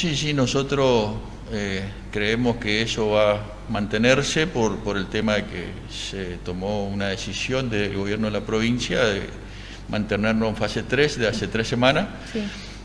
Sí, sí, nosotros creemos que eso va a mantenerse por el tema de que se tomó una decisión del gobierno de la provincia de mantenernos en fase 3 de hace 3 semanas. Sí.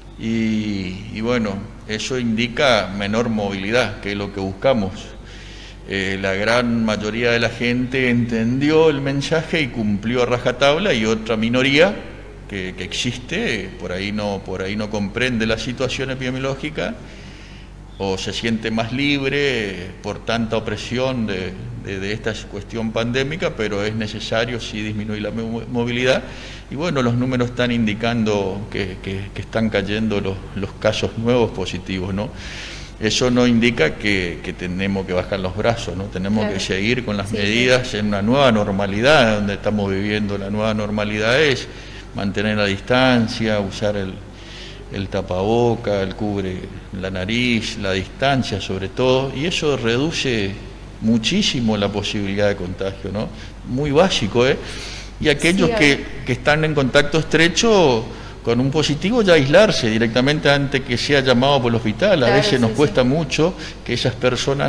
Y bueno, eso indica menor movilidad, que es lo que buscamos. La gran mayoría de la gente entendió el mensaje y cumplió a rajatabla, y otra minoría que existe, por ahí no comprende la situación epidemiológica o se siente más libre por tanta opresión de esta cuestión pandémica, pero es necesario sí disminuir la movilidad. Y bueno, los números están indicando que están cayendo los casos nuevos positivos, ¿no? Eso no indica que tenemos que bajar los brazos, ¿no? Tenemos que seguir con las medidas en una nueva normalidad donde estamos viviendo. La nueva normalidad es mantener la distancia, usar el tapaboca, el cubre la nariz, la distancia sobre todo, y eso reduce muchísimo la posibilidad de contagio, ¿no? Muy básico, ¿eh? Y aquellos que están en contacto estrecho con un positivo, ya aislarse directamente antes que sea llamado por el hospital. A veces nos cuesta mucho que esas personas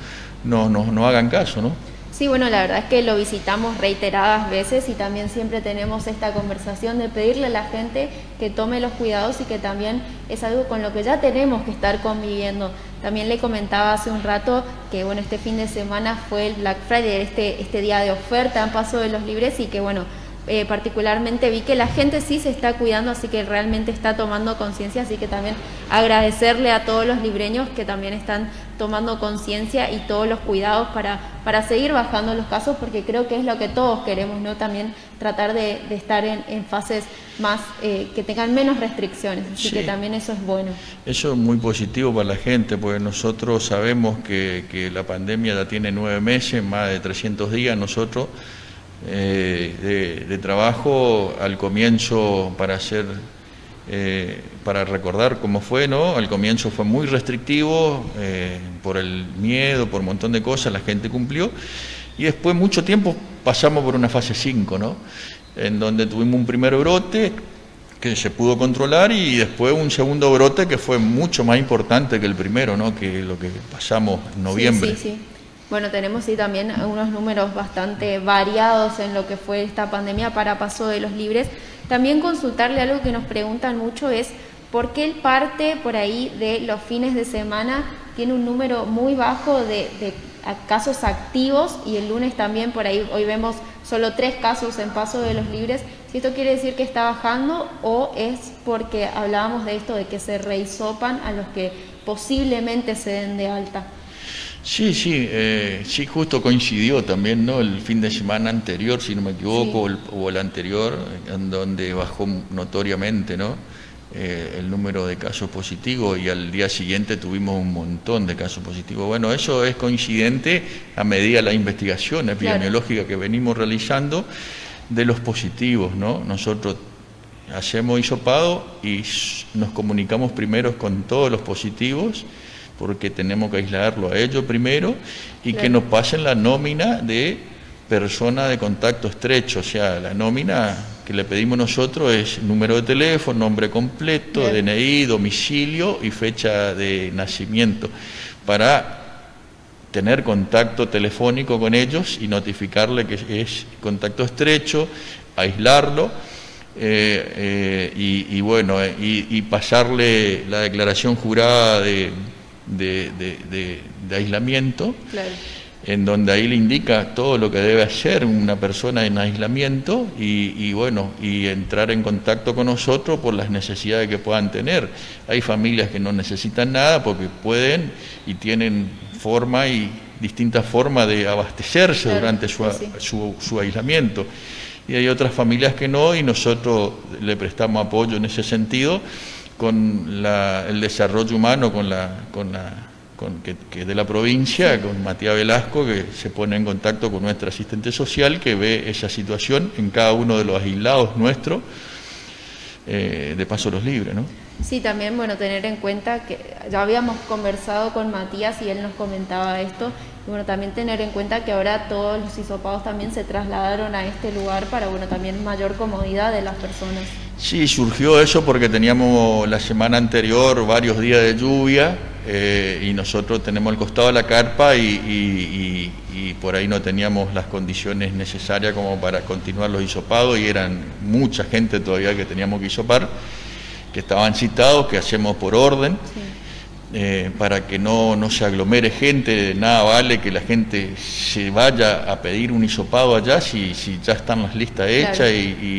no hagan caso, ¿no? Sí, bueno, la verdad es que lo visitamos reiteradas veces y también siempre tenemos esta conversación de pedirle a la gente que tome los cuidados y que también es algo con lo que ya tenemos que estar conviviendo. También le comentaba hace un rato que bueno, este fin de semana fue el Black Friday, este día de oferta en Paso de los Libres, y que bueno, particularmente vi que la gente sí se está cuidando, así que realmente está tomando conciencia, así que también agradecerle a todos los libreños que también están tomando conciencia y todos los cuidados para seguir bajando los casos, porque creo que es lo que todos queremos, ¿no? También tratar de estar en fases más que tengan menos restricciones, así que también eso es bueno. Eso es muy positivo para la gente, porque nosotros sabemos que la pandemia ya tiene 9 meses, más de 300 días. Nosotros de trabajo al comienzo para recordar cómo fue, ¿no? Al comienzo fue muy restrictivo por el miedo, por un montón de cosas, la gente cumplió, y después mucho tiempo pasamos por una fase 5, ¿no? En donde tuvimos un primer brote que se pudo controlar y después un segundo brote que fue mucho más importante que el primero, ¿no? Que lo que pasamos en noviembre. Sí. Bueno, tenemos también unos números bastante variados en lo que fue esta pandemia para Paso de los Libres. También consultarle algo que nos preguntan mucho es por qué el parte por ahí de los fines de semana tiene un número muy bajo de casos activos, y el lunes también por ahí, hoy vemos solo 3 casos en Paso de los Libres. Si esto quiere decir que está bajando o es porque hablábamos de esto de que se rehisopan a los que posiblemente se den de alta. Sí, justo coincidió también, ¿no? El fin de semana anterior, si no me equivoco, o el anterior, en donde bajó notoriamente, ¿no? El número de casos positivos, y al día siguiente tuvimos un montón de casos positivos. Bueno, eso es coincidente a medida de la investigación epidemiológica que venimos realizando de los positivos, ¿no? Nosotros hacemos hisopado y nos comunicamos primero con todos los positivos, porque tenemos que aislarlo a ellos primero y que nos pasen la nómina de persona de contacto estrecho. O sea, la nómina que le pedimos nosotros es número de teléfono, nombre completo, DNI, domicilio y fecha de nacimiento, para tener contacto telefónico con ellos y notificarle que es contacto estrecho, aislarlo. Y pasarle la declaración jurada de aislamiento, en donde ahí le indica todo lo que debe hacer una persona en aislamiento y entrar en contacto con nosotros por las necesidades que puedan tener. Hay familias que no necesitan nada porque pueden y tienen forma y distintas formas de abastecerse durante su aislamiento. Y hay otras familias que no, y nosotros le prestamos apoyo en ese sentido con el desarrollo humano que de la provincia, con Matías Velasco, que se pone en contacto con nuestra asistente social, que ve esa situación en cada uno de los aislados nuestros de Paso de los Libres, ¿no? Sí, también, bueno, tener en cuenta que ya habíamos conversado con Matías y él nos comentaba esto, y bueno, también tener en cuenta que ahora todos los hisopados también se trasladaron a este lugar para, bueno, también mayor comodidad de las personas. Sí, surgió eso porque teníamos la semana anterior varios días de lluvia y nosotros tenemos al costado de la carpa y por ahí no teníamos las condiciones necesarias como para continuar los hisopados y eran mucha gente todavía que teníamos que hisopar, que estaban citados, que hacemos por orden. Sí. Para que no se aglomere gente, nada vale que la gente se vaya a pedir un hisopado allá si ya están las listas hechas, claro.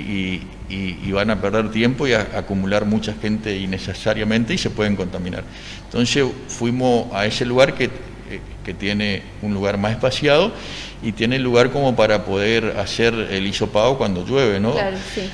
y van a perder tiempo y a acumular mucha gente innecesariamente y se pueden contaminar. Entonces fuimos a ese lugar que tiene un lugar más espaciado y tiene lugar como para poder hacer el hisopado cuando llueve, ¿no? Claro, sí.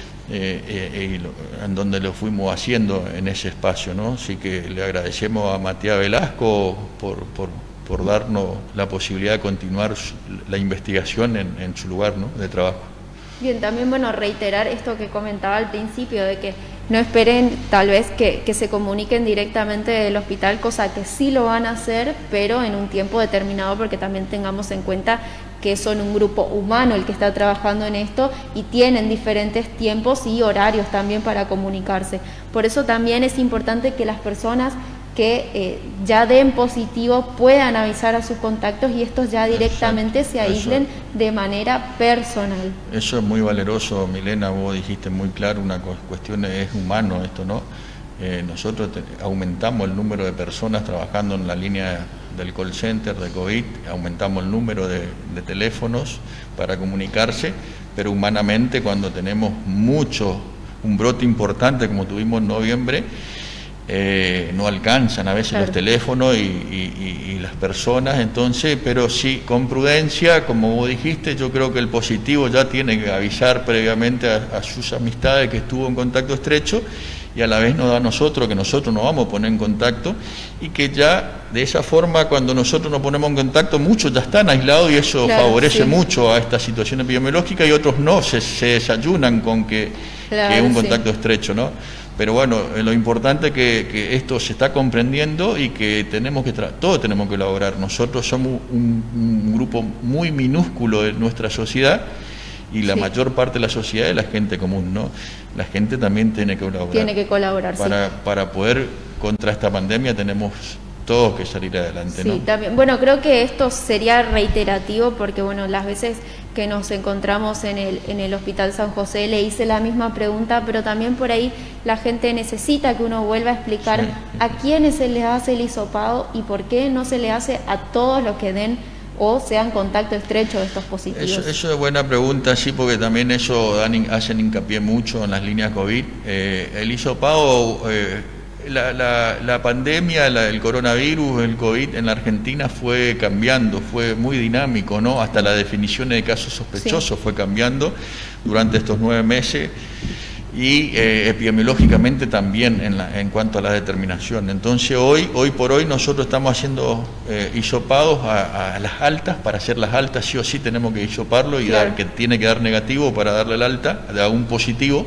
En donde lo fuimos haciendo en ese espacio, ¿no? Así que le agradecemos a Matías Velasco por darnos la posibilidad de continuar la investigación en su lugar, ¿no?, de trabajo. Bien, también bueno, reiterar esto que comentaba al principio, de que no esperen tal vez que se comuniquen directamente del hospital, cosa que sí lo van a hacer, pero en un tiempo determinado, porque también tengamos en cuenta que son un grupo humano el que está trabajando en esto y tienen diferentes tiempos y horarios también para comunicarse. Por eso también es importante que las personas que ya den positivo puedan avisar a sus contactos y estos ya directamente se aíslen de manera personal. Eso es muy valeroso, Milena, vos dijiste muy claro, una cuestión es humano esto, ¿no? Nosotros aumentamos el número de personas trabajando en la línea del call center de COVID, aumentamos el número de teléfonos para comunicarse, pero humanamente cuando tenemos un brote importante como tuvimos en noviembre, no alcanzan a veces los teléfonos y las personas, entonces, pero sí, con prudencia, como vos dijiste, yo creo que el positivo ya tiene que avisar previamente a sus amistades que estuvo en contacto estrecho y a la vez nos da a nosotros, que nosotros nos vamos a poner en contacto y que ya de esa forma cuando nosotros nos ponemos en contacto muchos ya están aislados y eso favorece mucho a esta situación epidemiológica y otros no, se desayunan con que es un contacto estrecho, ¿no? Pero bueno, lo importante es que esto se está comprendiendo y que todos tenemos que colaborar. Nosotros somos un grupo muy minúsculo de nuestra sociedad y la mayor parte de la sociedad es la gente común, ¿no? La gente también tiene que colaborar. Tiene que colaborar, para poder contra esta pandemia tenemos todos que salir adelante, ¿no? Sí, también. Bueno, creo que esto sería reiterativo porque, bueno, las veces que nos encontramos en el Hospital San José le hice la misma pregunta, pero también por ahí la gente necesita que uno vuelva a explicar a quiénes se les hace el hisopado y por qué no se le hace a todos los que den o sean contacto estrecho de estos positivos. Eso es buena pregunta, sí, porque también eso hacen hincapié mucho en las líneas COVID. El hisopado, la pandemia, el coronavirus, el COVID en la Argentina fue cambiando, fue muy dinámico, ¿no? Hasta la definición de casos sospechosos fue cambiando durante estos 9 meses. Y epidemiológicamente también en cuanto a la determinación. Entonces hoy por hoy nosotros estamos haciendo hisopados a las altas. Para hacer las altas sí o sí tenemos que hisoparlo y que tiene que dar negativo para darle el alta, de un positivo.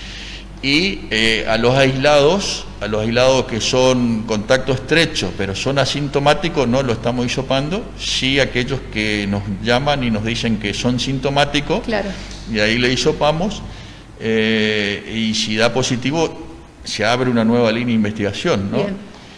Y a los aislados que son contacto estrecho pero son asintomáticos no lo estamos hisopando. Sí, aquellos que nos llaman y nos dicen que son sintomáticos, y ahí le hisopamos. Y si da positivo se abre una nueva línea de investigación, ¿no?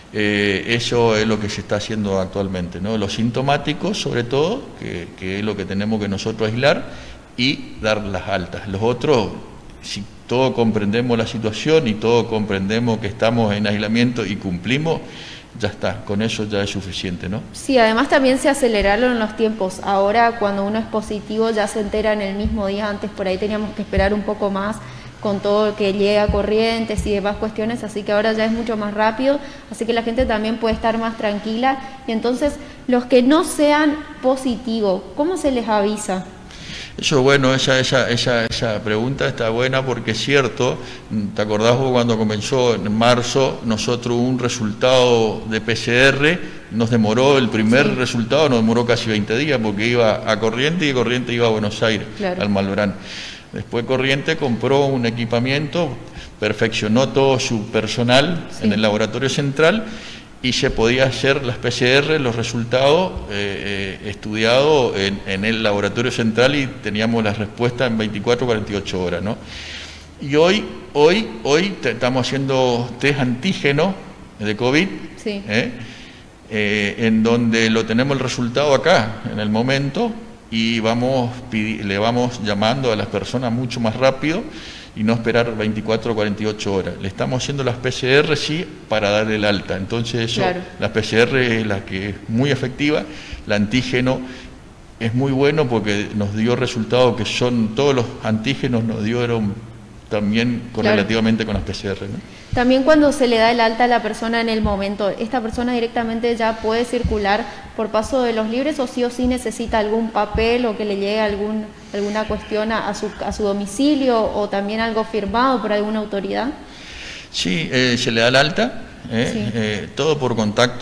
Eso es lo que se está haciendo actualmente, ¿no? Los sintomáticos sobre todo, que es lo que tenemos que nosotros aislar y dar las altas. Los otros, si todos comprendemos la situación y todos comprendemos que estamos en aislamiento y cumplimos, ya está, con eso ya es suficiente, ¿no? Sí, además también se aceleraron los tiempos. Ahora cuando uno es positivo ya se entera en el mismo día. Antes por ahí teníamos que esperar un poco más con todo lo que llega a Corrientes y demás cuestiones, así que ahora ya es mucho más rápido, así que la gente también puede estar más tranquila. Y entonces, los que no sean positivos, ¿cómo se les avisa? Eso, bueno, esa pregunta está buena porque es cierto. ¿Te acordás vos cuando comenzó en marzo? Nosotros un resultado de PCR nos demoró, el primer resultado nos demoró casi 20 días porque iba a Corrientes y Corrientes iba a Buenos Aires, al Malbrán. Después Corrientes compró un equipamiento, perfeccionó todo su personal en el laboratorio central y se podía hacer las PCR, los resultados estudiados en el laboratorio central y teníamos la respuesta en 24 o 48 horas, ¿no? Y hoy estamos haciendo test antígeno de COVID, Sí. En donde lo tenemos el resultado acá, en el momento, y le vamos llamando a las personas mucho más rápido y no esperar 24 o 48 horas. Le estamos haciendo las PCR, sí, para darle el alta. Entonces eso, Claro. la PCR es la que es muy efectiva, el antígeno es muy bueno porque nos dio resultados que son, todos los antígenos nos dieron también correlativamente con las PCR, ¿no? También cuando se le da el alta a la persona en el momento, ¿esta persona directamente ya puede circular por paso de los libres o sí necesita algún papel o que le llegue alguna cuestión a su domicilio o también algo firmado por alguna autoridad? Sí, se le da el alta, Sí. todo por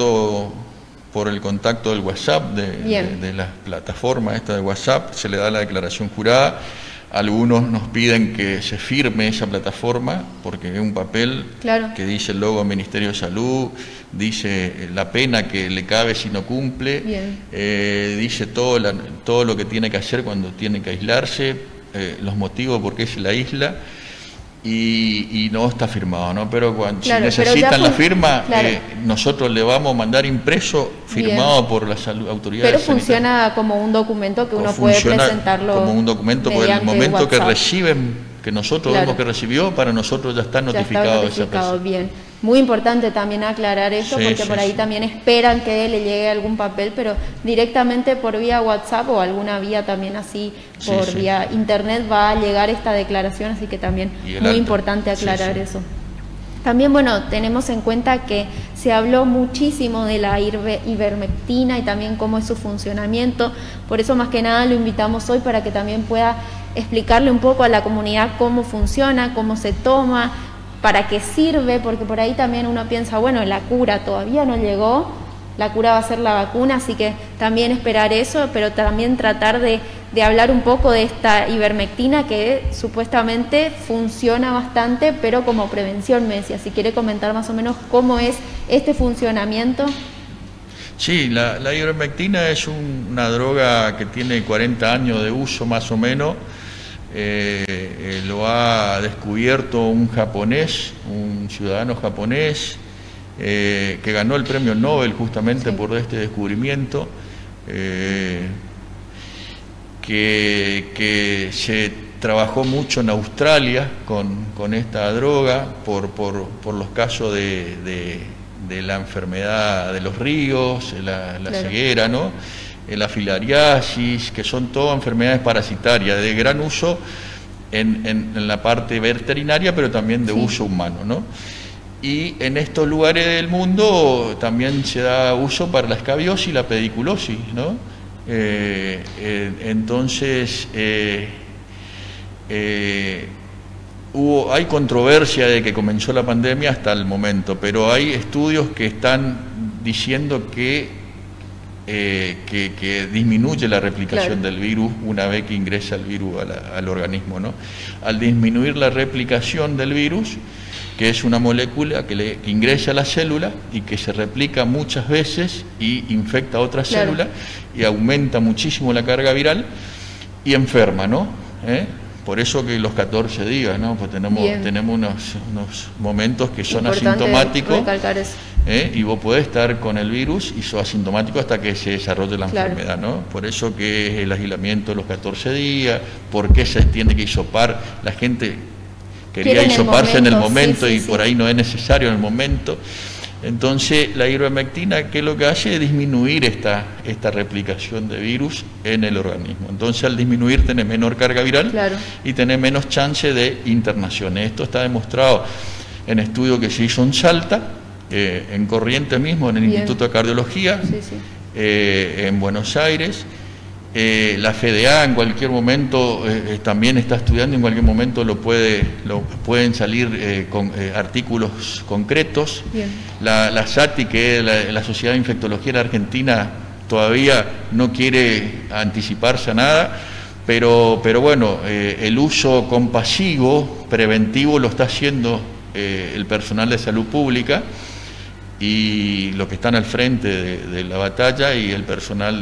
el contacto del WhatsApp, de las plataformas esta de WhatsApp, se le da la declaración jurada. Algunos nos piden que se firme esa plataforma porque es un papel Claro. que dice el logo del Ministerio de Salud, dice la pena que le cabe si no cumple, dice todo lo que tiene que hacer cuando tiene que aislarse, los motivos por qué se la aísla. Y no está firmado, ¿no? Pero cuando Claro, si necesitan pero la firma, claro. nosotros le vamos a mandar impreso, firmado por las autoridades Pero sanitarias. funciona como un documento que uno puede Funciona presentarlo como un documento, porque el mediante momento que WhatsApp. reciben, que nosotros Claro. vemos que recibió, para nosotros ya está Ya notificado, está esa notificado, persona. bien. Muy importante también aclarar eso, Sí, porque sí, por ahí sí. también esperan que le llegue algún papel, pero directamente por vía WhatsApp o alguna vía también así, Sí, por sí. vía internet va a llegar esta declaración, así que también Y el muy alta. importante aclarar Sí, sí. eso. También, bueno, tenemos en cuenta que se habló muchísimo de la ivermectina y también cómo es su funcionamiento, por eso más que nada lo invitamos hoy para que también pueda explicarle un poco a la comunidad cómo funciona, cómo se toma, para qué sirve, porque por ahí también uno piensa, bueno, la cura todavía no llegó, la cura va a ser la vacuna, así que también esperar eso, pero también tratar de hablar un poco de esta ivermectina que supuestamente funciona bastante, pero como prevención, me decía. Si quiere comentar más o menos cómo es este funcionamiento. Sí, la ivermectina es una droga que tiene 40 años de uso más o menos. Lo ha descubierto un japonés, un ciudadano japonés, que ganó el premio Nobel justamente por este descubrimiento, que se trabajó mucho en Australia con esta droga por los casos de la enfermedad de los ríos, la ceguera, ¿no? La filariasis, que son todas enfermedades parasitarias de gran uso en la parte veterinaria, pero también de uso humano, ¿no? Y en estos lugares del mundo también se da uso para la escabiosis y la pediculosis, ¿no? Entonces, hay controversia de que comenzó la pandemia hasta el momento, pero hay estudios que están diciendo que disminuye la replicación del virus una vez que ingresa el virus al organismo, ¿no? Al disminuir la replicación del virus, que es una molécula que ingresa a la célula y que se replica muchas veces y infecta a otras células y aumenta muchísimo la carga viral y enferma, ¿no? Por eso que los 14 días, ¿no? Pues tenemos unos momentos que son asintomáticos. Y vos podés estar con el virus y sos asintomático hasta que se desarrolle la enfermedad, ¿no? Por eso que es el aislamiento de los 14 días, por qué se tiene que hisopar, la gente quería hisoparse en el momento y por ahí no es necesario en el momento. Entonces la ivermectina, ¿qué es lo que hace? Es disminuir esta replicación de virus en el organismo. Entonces al disminuir tenés menor carga viral y tenés menos chance de internación. Esto está demostrado en estudios que se hizo en Salta, en Corrientes mismo, en el Instituto de Cardiología, en Buenos Aires. La FDA en cualquier momento también está estudiando, en cualquier momento pueden salir con artículos concretos. La SATI, que es la Sociedad de Infectología en Argentina, todavía no quiere anticiparse a nada, pero bueno, el uso compasivo, preventivo, lo está haciendo el personal de salud pública y los que están al frente de la batalla y el personal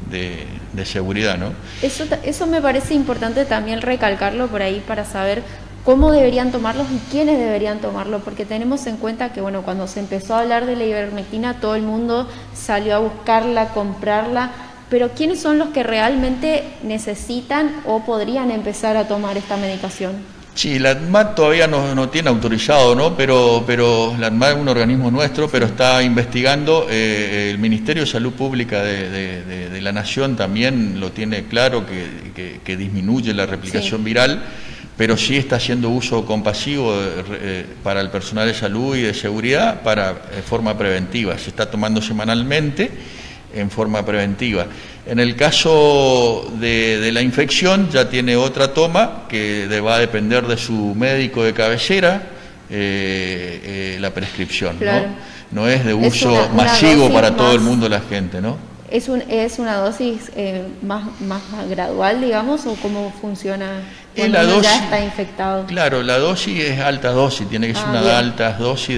de seguridad, ¿no? Eso me parece importante también recalcarlo por ahí para saber cómo deberían tomarlos y quiénes deberían tomarlo, porque tenemos en cuenta que bueno, cuando se empezó a hablar de la ivermectina todo el mundo salió a buscarla, comprarla, pero ¿quiénes son los que realmente necesitan o podrían empezar a tomar esta medicación? Sí, la ANMAT todavía no tiene autorizado, ¿no? Pero la ANMAT es un organismo nuestro, pero está investigando. El Ministerio de Salud Pública de la Nación también lo tiene claro que disminuye la replicación viral, pero sí está haciendo uso compasivo para el personal de salud y de seguridad para forma preventiva. Se está tomando semanalmente en forma preventiva. En el caso de la infección ya tiene otra toma que va a depender de su médico de cabecera la prescripción, claro. ¿no? No es de uso masivo para todo el mundo la gente, ¿no? ¿Es una dosis más gradual, digamos, o cómo funciona cuando uno ya está infectado? Claro, la dosis es alta dosis, tiene que ser una alta dosis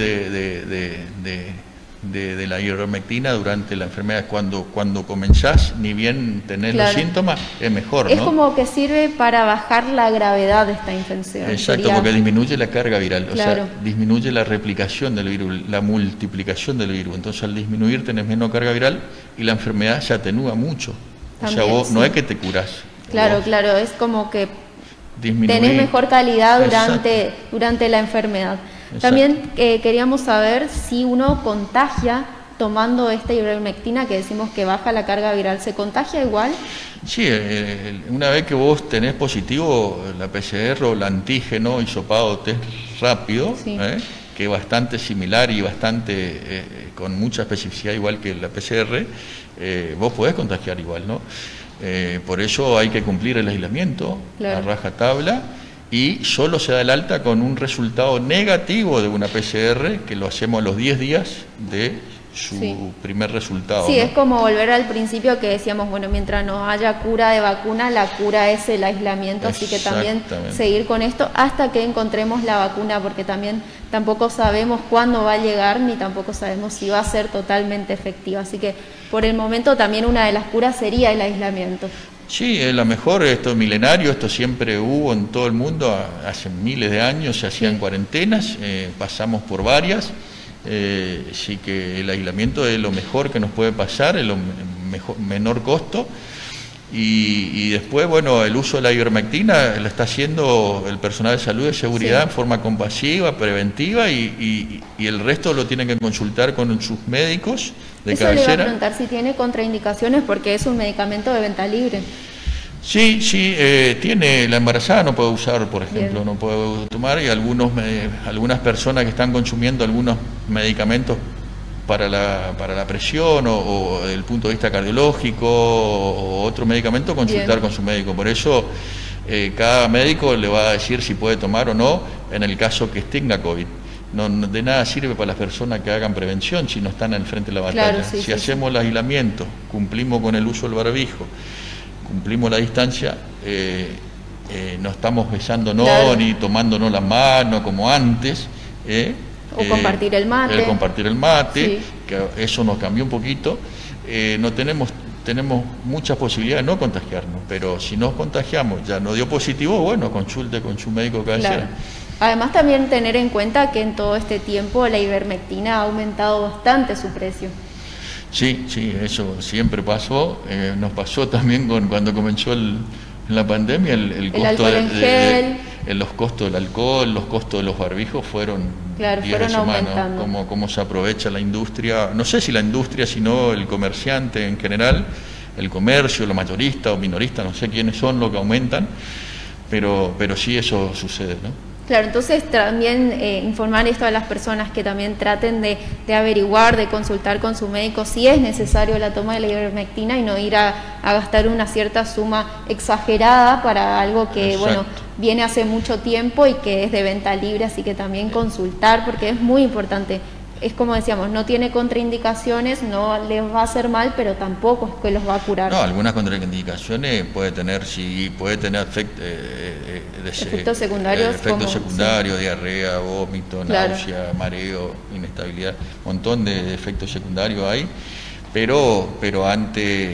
de la ivermectina durante la enfermedad. Cuando comenzás, ni bien tenés los síntomas, es mejor, ¿no? Es como que sirve para bajar la gravedad de esta infección. Exacto, porque disminuye la carga viral, o sea, disminuye la replicación del virus, la multiplicación del virus. Entonces, al disminuir tenés menos carga viral y la enfermedad se atenúa mucho. También, o sea, vos no es que te curás. Claro, es como que tenés mejor calidad durante la enfermedad. Exacto. También queríamos saber si uno contagia tomando esta ivermectina, que decimos que baja la carga viral, ¿se contagia igual? Sí, una vez que vos tenés positivo la PCR o el antígeno hisopado test rápido, que es bastante similar y bastante con mucha especificidad igual que la PCR, vos podés contagiar igual, ¿no? Por eso hay que cumplir el aislamiento a rajatabla. Y solo se da el alta con un resultado negativo de una PCR, que lo hacemos a los 10 días de su primer resultado. Sí, ¿no? Es como volver al principio que decíamos, bueno, mientras no haya cura de vacuna, la cura es el aislamiento, así que también seguir con esto hasta que encontremos la vacuna, porque también tampoco sabemos cuándo va a llegar, ni tampoco sabemos si va a ser totalmente efectiva. Así que por el momento también una de las curas sería el aislamiento. Sí, es la mejor, esto es milenario, esto siempre hubo en todo el mundo, hace miles de años se hacían cuarentenas, pasamos por varias, así que el aislamiento es lo mejor que nos puede pasar, es lo menor costo, y después, bueno, el uso de la ivermectina lo está haciendo el personal de salud y de seguridad en forma compasiva, preventiva, y el resto lo tienen que consultar con sus médicos de cabecera. Eso le iba a preguntar si tiene contraindicaciones, porque es un medicamento de venta libre. Sí, tiene, la embarazada no puede usar, por ejemplo, no puede tomar, y algunas personas que están consumiendo algunos medicamentos para la presión o desde el punto de vista cardiológico o otro medicamento, consultar con su médico. Por eso cada médico le va a decir si puede tomar o no en el caso que tenga COVID. No, de nada sirve para las personas que hagan prevención si no están al frente de la batalla. Si hacemos el aislamiento, cumplimos con el uso del barbijo, cumplimos la distancia, no estamos besándonos ni tomándonos las manos como antes. O compartir el mate. Compartir el mate, que eso nos cambió un poquito. No tenemos muchas posibilidades de no contagiarnos, pero si nos contagiamos, ya no dio positivo, bueno, consulte con su médico de cabecera. Además también tener en cuenta que en todo este tiempo la ivermectina ha aumentado bastante su precio. Sí, eso siempre pasó, nos pasó también cuando comenzó la pandemia, el costo los costos del alcohol, los costos de los barbijos fueron aumentando. Cómo se aprovecha la industria, no sé si la industria, sino el comerciante en general, el comercio, los mayoristas o minoristas, no sé quiénes son los que aumentan, pero sí eso sucede, ¿no? Claro, entonces también informar esto a las personas que también traten de averiguar, de consultar con su médico si es necesario la toma de la ivermectina y no ir a gastar una cierta suma exagerada para algo que, bueno, viene hace mucho tiempo y que es de venta libre, así que también consultar porque es muy importante. Es como decíamos, no tiene contraindicaciones, no les va a hacer mal, pero tampoco es que los va a curar. No, algunas contraindicaciones puede tener efectos secundarios, diarrea, vómito, náusea, mareo, inestabilidad, un montón de efectos secundarios hay, pero ante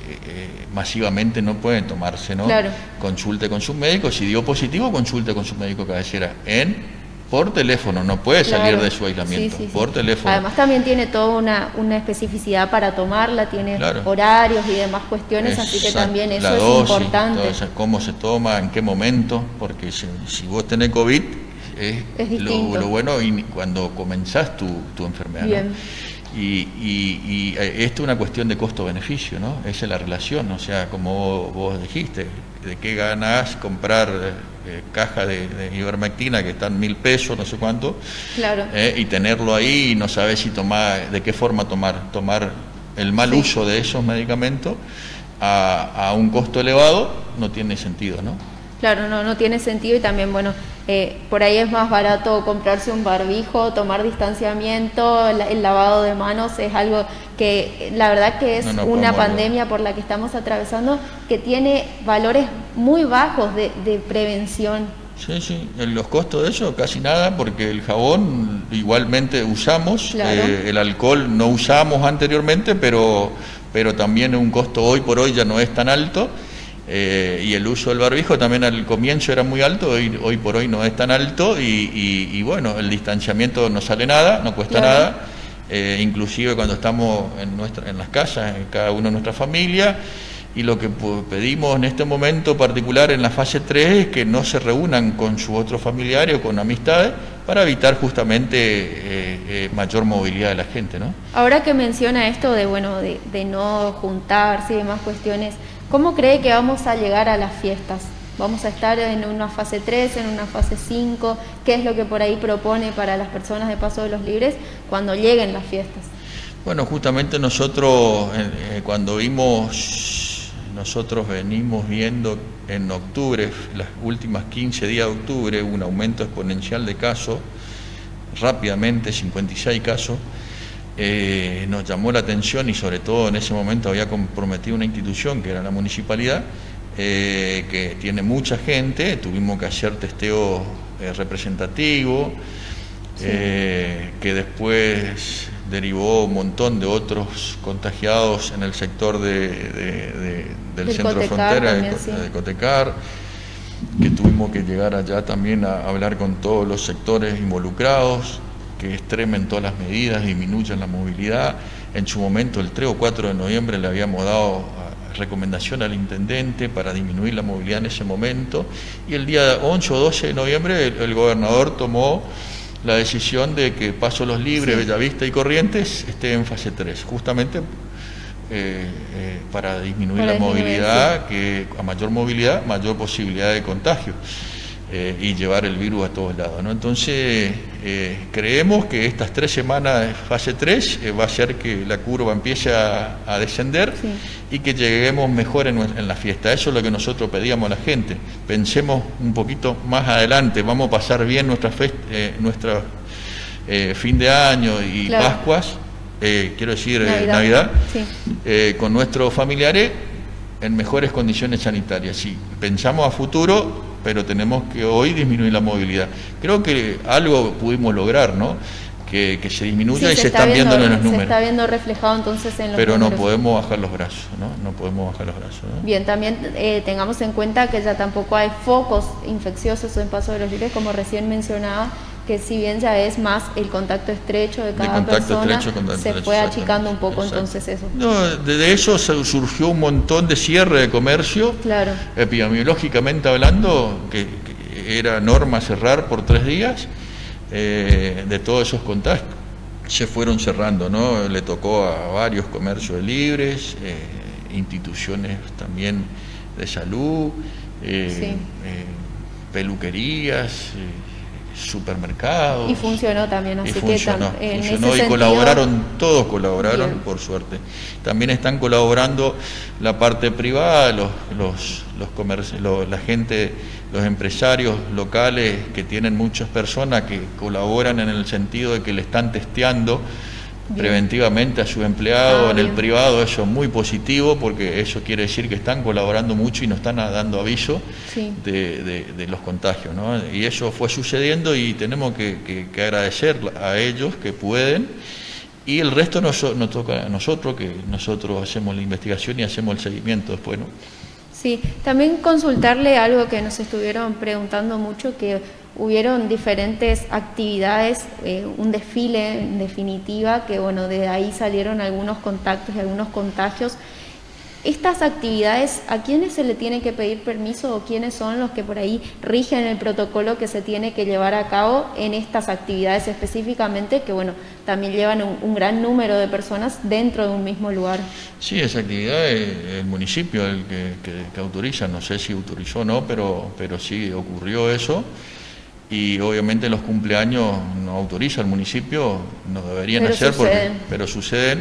masivamente no pueden tomarse, ¿no? Claro. Consulte con su médico, si dio positivo, consulte con su médico cabecera por teléfono, no puede salir Claro. de su aislamiento, Sí. por teléfono. Además también tiene toda una especificidad para tomarla, tiene Claro. horarios y demás cuestiones, así que Exacto. también eso La es dosis, importante. todo eso, cómo se toma, en qué momento, porque si vos tenés COVID, Es lo distinto. bueno cuando comenzás tu enfermedad, Bien. ¿no? Y esto es una cuestión de costo-beneficio, ¿no? Esa es la relación, o sea, como vos dijiste, de qué ganás comprar caja de ivermectina que están 1.000 pesos, no sé cuánto, Claro. y tenerlo ahí y no sabés si de qué forma tomar el mal Sí. uso de esos medicamentos a un costo elevado, no tiene sentido, ¿no? Claro, no tiene sentido y también, bueno, por ahí es más barato comprarse un barbijo, tomar distanciamiento, el lavado de manos es algo que la verdad que es No una podemos pandemia por la que estamos atravesando que tiene valores muy bajos de prevención. Sí, los costos de eso casi nada, porque el jabón igualmente usamos, Claro. El alcohol no usamos anteriormente, pero también un costo hoy por hoy ya no es tan alto. Y el uso del barbijo también al comienzo era muy alto, hoy por hoy no es tan alto y bueno, el distanciamiento no sale nada, no cuesta Claro. nada, inclusive cuando estamos en las casas, en cada uno de nuestra familia, y lo que pedimos en este momento particular en la fase 3 es que no se reúnan con sus otros familiares o con amistades para evitar justamente mayor movilidad de la gente, ¿no? Ahora que menciona esto de no juntarse y demás cuestiones, ¿cómo cree que vamos a llegar a las fiestas? ¿Vamos a estar en una fase 3, en una fase 5? ¿Qué es lo que por ahí propone para las personas de Paso de los Libres cuando lleguen las fiestas? Bueno, justamente nosotros nosotros venimos viendo en octubre, las últimas 15 días de octubre, un aumento exponencial de casos, rápidamente 56 casos. Nos llamó la atención y sobre todo en ese momento había comprometido una institución que era la municipalidad, que tiene mucha gente, tuvimos que hacer testeo representativo, Sí. que después derivó un montón de otros contagiados en el sector del centro de Cotecar frontera también, sí. de Cotecar, que tuvimos que llegar allá también a hablar con todos los sectores involucrados, que extremen todas las medidas, disminuyan la movilidad. En su momento, el 3 o 4 de noviembre, le habíamos dado recomendación al intendente para disminuir la movilidad en ese momento, y el día 11 o 12 de noviembre el gobernador tomó la decisión de que Paso Los Libres, Sí. Bellavista y Corrientes esté en fase 3, justamente para disminuir Para la disminuir, movilidad, que a mayor movilidad, mayor posibilidad de contagio. Y llevar el virus a todos lados, ¿no? Entonces, creemos que estas 3 semanas de fase 3 va a hacer que la curva empiece a descender, Sí. y que lleguemos mejor en la fiesta. Eso es lo que nosotros pedíamos a la gente. Pensemos un poquito más adelante, vamos a pasar bien nuestra fin de año y Claro. Pascuas, quiero decir Navidad. Sí. con nuestros familiares en mejores condiciones sanitarias. Sí, pensamos a futuro, pero tenemos que hoy disminuir la movilidad. Creo que algo pudimos lograr, ¿no? Que se disminuya, Sí, y se están viendo en los se números. está viendo reflejado entonces en los Pero números. no podemos bajar los brazos, ¿no? No podemos bajar los brazos, ¿no? Bien, también tengamos en cuenta que ya tampoco hay focos infecciosos en Paso de los Libres, como recién mencionaba, que si bien ya es más el contacto estrecho de cada persona, se fue achicando un poco. Exacto. Entonces eso. No, de eso surgió un montón de cierre de comercio, Claro. epidemiológicamente hablando, que era norma cerrar por 3 días, de todos esos contagios. Se fueron cerrando, ¿no? Le tocó a varios comercios libres, instituciones también de salud, Sí. peluquerías, supermercados. Y funcionó también, así funcionó, que en funcionó, ese y sentido, colaboraron, todos colaboraron, bien. por suerte. También están colaborando la parte privada, los comercios, la gente, los empresarios locales, que tienen muchas personas que colaboran en el sentido de que le están testeando Bien. preventivamente a sus empleados en el Bien. privado. Eso es muy positivo, porque eso quiere decir que están colaborando mucho y nos están dando aviso Sí. de los contagios, ¿no? Y eso fue sucediendo, y tenemos que agradecer a ellos que pueden, y el resto nos toca a nosotros, que nosotros hacemos la investigación y hacemos el seguimiento después, ¿no? Sí, también consultarle algo que nos estuvieron preguntando mucho, que hubieron diferentes actividades, un desfile en definitiva, que bueno, de ahí salieron algunos contactos y algunos contagios. Estas actividades, ¿a quiénes se le tiene que pedir permiso o quiénes son los que por ahí rigen el protocolo que se tiene que llevar a cabo en estas actividades específicamente, que bueno, también llevan un gran número de personas dentro de un mismo lugar? Sí, esa actividad es el municipio el que autoriza, no sé si autorizó o no, pero sí ocurrió eso. Y obviamente los cumpleaños no autoriza el municipio, no deberían hacer, pero suceden.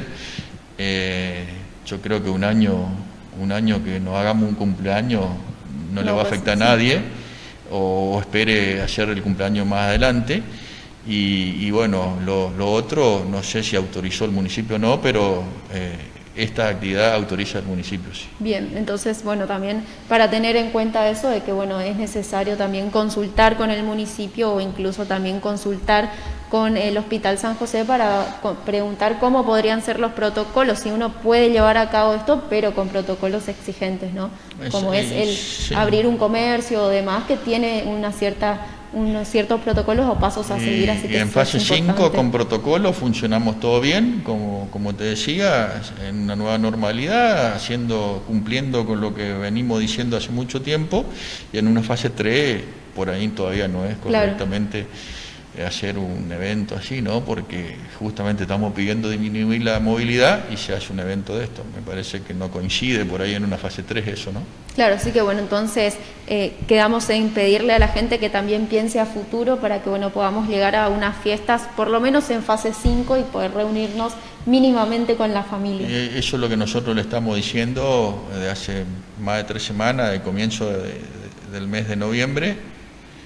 Yo creo que un año que no hagamos un cumpleaños no le va a afectar a nadie, o espere hacer el cumpleaños más adelante. Y bueno, lo otro, no sé si autorizó el municipio o no, pero esta actividad autoriza el municipio, sí. Bien, entonces, bueno, también para tener en cuenta eso de que, bueno, es necesario también consultar con el municipio o incluso también consultar con el Hospital San José para preguntar cómo podrían ser los protocolos, si uno puede llevar a cabo esto, pero con protocolos exigentes, ¿no? Como es el abrir un comercio o demás, que tiene unos ciertos protocolos o pasos a seguir. Así que en fase 5 con protocolo funcionamos todo bien, como te decía, en una nueva normalidad, cumpliendo con lo que venimos diciendo hace mucho tiempo, y en una fase 3 por ahí todavía no es correctamente hacer un evento así, ¿no? Porque justamente estamos pidiendo disminuir la movilidad y se hace un evento de esto. Me parece que no coincide por ahí en una fase 3 eso, ¿no? Claro, así que bueno, entonces quedamos en pedirle a la gente que también piense a futuro para que bueno, podamos llegar a unas fiestas, por lo menos en fase 5, y poder reunirnos mínimamente con la familia. Eso es lo que nosotros le estamos diciendo desde hace más de 3 semanas, de comienzo del mes de noviembre.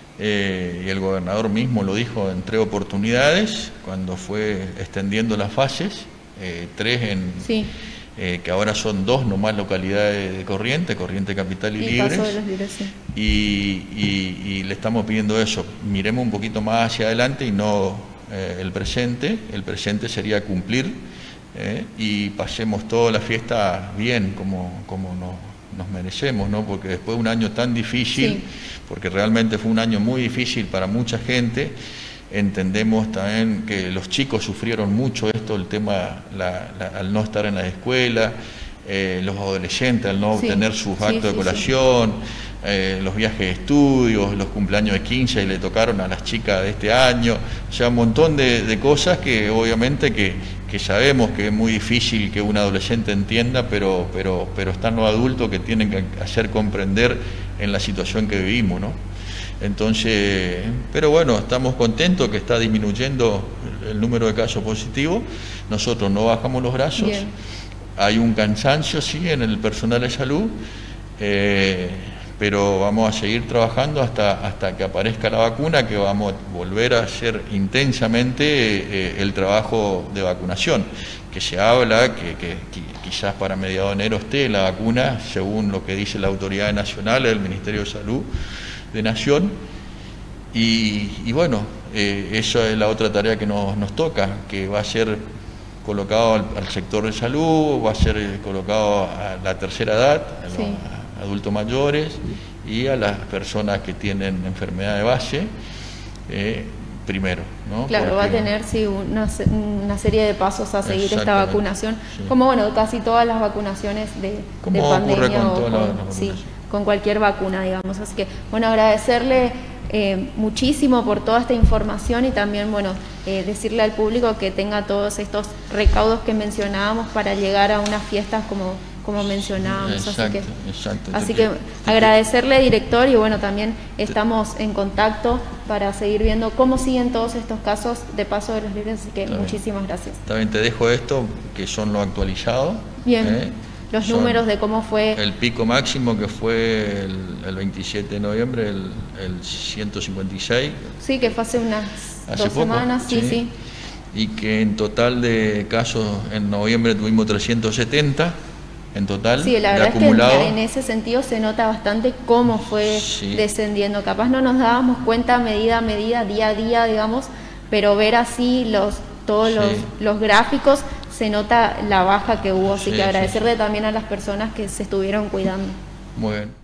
Y el gobernador mismo lo dijo en 3 oportunidades, cuando fue extendiendo las fases, 3 que ahora son 2 nomás localidades de Corrientes Capital y Libres. Paso de los Libres, sí. Y le estamos pidiendo eso, miremos un poquito más hacia adelante y no el presente sería cumplir, y pasemos toda la fiesta bien, como nos merecemos, ¿no? Porque después de un año tan difícil, porque realmente fue un año muy difícil para mucha gente, entendemos también que los chicos sufrieron mucho esto, el tema, al no estar en la escuela, los adolescentes al no obtener sus actos de colación, los viajes de estudios, los cumpleaños de 15 y le tocaron a las chicas de este año, o sea, un montón de cosas que obviamente que sabemos que es muy difícil que un adolescente entienda, pero están los adultos que tienen que hacer comprender en la situación que vivimos, ¿no? Entonces, pero bueno, estamos contentos que está disminuyendo el número de casos positivos, nosotros no bajamos los brazos. Bien. Hay un cansancio, sí, en el personal de salud, pero vamos a seguir trabajando hasta que aparezca la vacuna, que vamos a volver a hacer intensamente el trabajo de vacunación, que se habla que quizás para mediados de enero esté la vacuna, según lo que dice la autoridad nacional, el Ministerio de Salud de Nación, y bueno, esa es la otra tarea que nos toca, que va a ser colocado al sector de salud, va a ser colocado a la tercera edad, a los adultos mayores y a las personas que tienen enfermedad de base, primero, ¿no? Claro, va a tener una serie de pasos a seguir esta vacunación, como bueno, casi todas las vacunaciones de pandemia con cualquier vacuna, digamos. Así que bueno, agradecerle muchísimo por toda esta información y también bueno, decirle al público que tenga todos estos recaudos que mencionábamos para llegar a unas fiestas como mencionábamos. Así que agradecerle, director, y bueno, también estamos en contacto para seguir viendo cómo siguen todos estos casos de Paso de los Libres, así que muchísimas gracias. También te dejo esto, que son lo actualizado. Bien, los números de cómo fue. El pico máximo que fue el 27 de noviembre, el 156. Sí, que fue hace unas 2 semanas, sí. Y que en total de casos en noviembre tuvimos 370. En total, sí, la verdad acumulado. Es que en ese sentido se nota bastante cómo fue descendiendo. Capaz no nos dábamos cuenta medida a medida, día a día, digamos, pero ver así todos Sí. los gráficos, se nota la baja que hubo, así Sí, que sí, agradecerle sí. también a las personas que se estuvieron cuidando. Muy bien.